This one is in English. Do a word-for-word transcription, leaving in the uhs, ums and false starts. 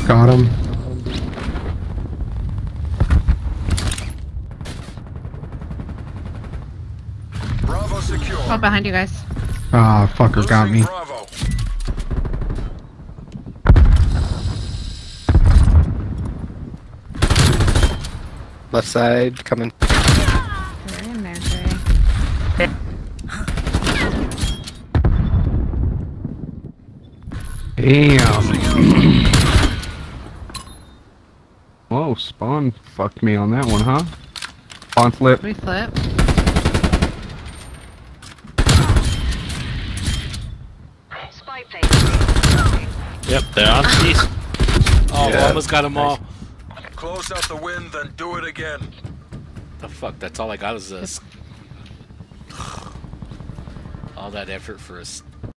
Got him. Bravo secure. Oh, behind you guys. Ah, fucker got me. Bravo. Left side, coming. They're in there, Trey. Damn. Whoa, spawn fucked me on that one, huh? Spawn flip. We flip. Yep, they're on these. Oh, Yeah. almost got them all. Close out the wind, then do it again. The fuck? That's all I got is this. All that effort for us.